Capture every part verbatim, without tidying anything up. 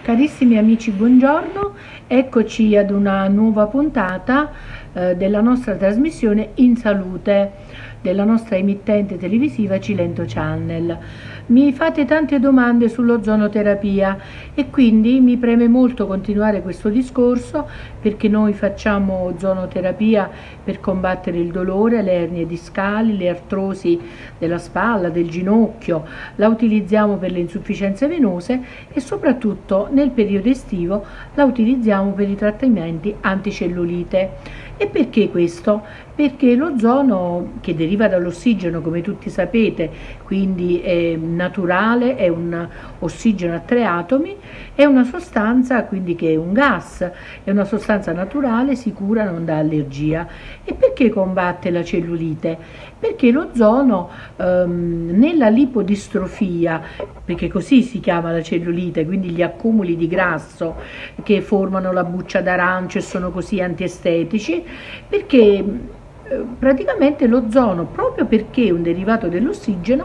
Carissimi amici, buongiorno, eccoci ad una nuova puntata eh, della nostra trasmissione In Salute, della nostra emittente televisiva Cilento Channel. Mi fate tante domande sull'ozonoterapia e quindi mi preme molto continuare questo discorso, perché noi facciamo ozonoterapia per combattere il dolore, le ernie discali, le artrosi della spalla, del ginocchio, la utilizziamo per le insufficienze venose e soprattutto nel periodo estivo la utilizziamo per i trattamenti anticellulite. E perché questo? Perché l'ozono, che deriva dall'ossigeno, come tutti sapete, quindi è naturale, è un ossigeno a tre atomi, è una sostanza, quindi che è un gas, è una sostanza naturale, sicura, non dà allergia. E perché combatte la cellulite? Perché l'ozono ehm, nella lipodistrofia, perché così si chiama la cellulite, quindi gli accumuli di grasso che formano la buccia d'arancio e sono così antiestetici, perché praticamente l'ozono, proprio perché è un derivato dell'ossigeno,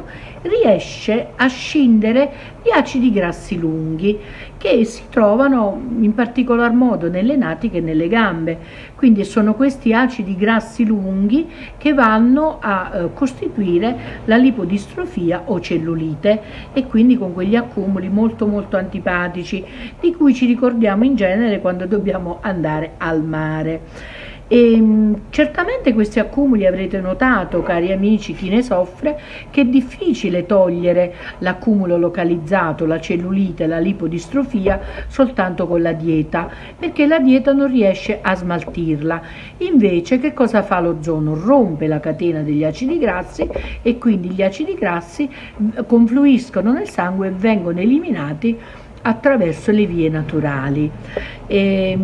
riesce a scindere gli acidi grassi lunghi che si trovano in particolar modo nelle natiche e nelle gambe. Quindi sono questi acidi grassi lunghi che vanno a eh, costituire la lipodistrofia o cellulite, e quindi con quegli accumuli molto molto antipatici di cui ci ricordiamo in genere quando dobbiamo andare al mare. E certamente questi accumuli, avrete notato, cari amici, chi ne soffre, che è difficile togliere l'accumulo localizzato, la cellulite, la lipodistrofia, soltanto con la dieta, perché la dieta non riesce a smaltirla. Invece che cosa fa l'ozono? Rompe la catena degli acidi grassi e quindi gli acidi grassi confluiscono nel sangue e vengono eliminati attraverso le vie naturali. E,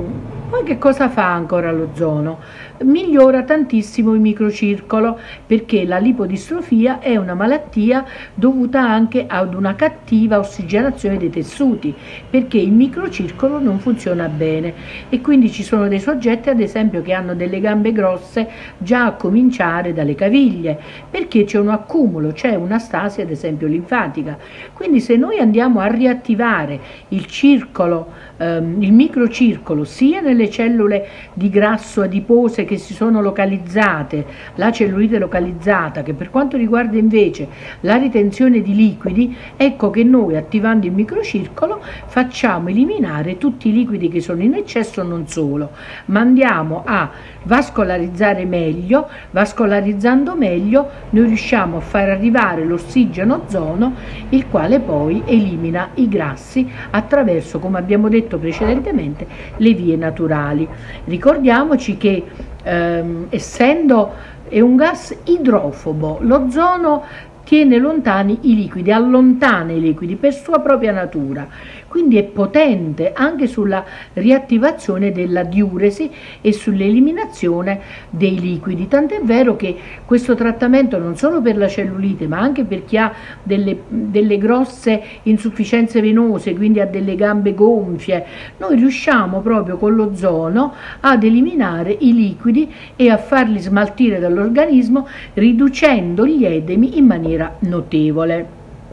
poi che cosa fa ancora l'ozono? Migliora tantissimo il microcircolo, perché la lipodistrofia è una malattia dovuta anche ad una cattiva ossigenazione dei tessuti, perché il microcircolo non funziona bene, e quindi ci sono dei soggetti, ad esempio, che hanno delle gambe grosse già a cominciare dalle caviglie, perché c'è un accumulo, c'è una stasi ad esempio linfatica. Quindi se noi andiamo a riattivare il circolo, ehm, il microcircolo, sia nelle cellule di grasso adipose che si sono localizzate, la cellulite localizzata, che per quanto riguarda invece la ritenzione di liquidi, ecco che noi, attivando il microcircolo, facciamo eliminare tutti i liquidi che sono in eccesso. Non solo, ma andiamo a vascolarizzare meglio. Vascolarizzando meglio noi riusciamo a far arrivare l'ossigeno ozono, il quale poi elimina i grassi attraverso, come abbiamo detto precedentemente, le vie naturali. Ricordiamoci che ehm, essendo è un gas idrofobo, l'ozono tiene lontani i liquidi, allontana i liquidi per sua propria natura, quindi è potente anche sulla riattivazione della diuresi e sull'eliminazione dei liquidi, tant'è vero che questo trattamento non solo per la cellulite, ma anche per chi ha delle, delle grosse insufficienze venose, quindi ha delle gambe gonfie, noi riusciamo proprio con l'ozono ad eliminare i liquidi e a farli smaltire dall'organismo, riducendo gli edemi in maniera notevole.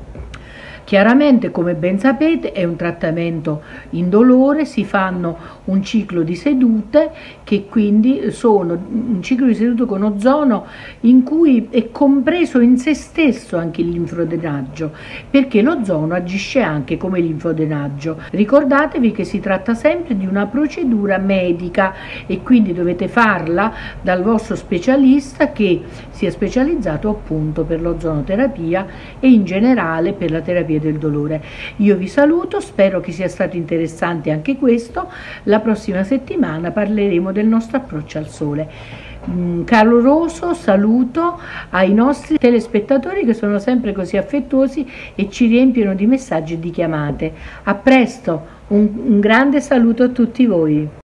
Chiaramente, come ben sapete, è un trattamento indolore, si fanno un ciclo di sedute, che quindi sono un ciclo di sedute con ozono in cui è compreso in se stesso anche il linfodrenaggio, perché l'ozono agisce anche come linfodrenaggio. Ricordatevi che si tratta sempre di una procedura medica e quindi dovete farla dal vostro specialista, che sia specializzato appunto per l'ozonoterapia e in generale per la terapia del dolore. Io vi saluto, spero che sia stato interessante anche questo. La prossima settimana parleremo del nostro approccio al sole. Un caloroso saluto ai nostri telespettatori, che sono sempre così affettuosi e ci riempiono di messaggi e di chiamate. A presto, un, un grande saluto a tutti voi.